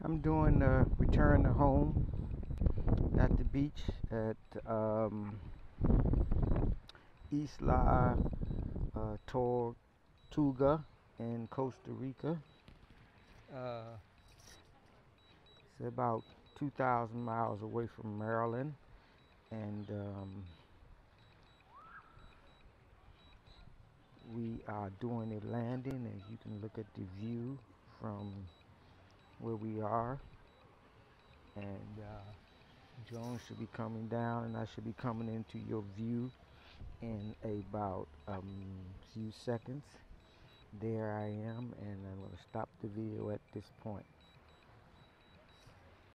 I'm doing the return to home at the beach at Isla Tortuga in Costa Rica. Uh, it's about 2,000 miles away from Maryland, and we are doing a landing. As you can look at the view from where we are, and Jones should be coming down, and I should be coming into your view in about few seconds. There I am, and I'm going to stop the video at this point.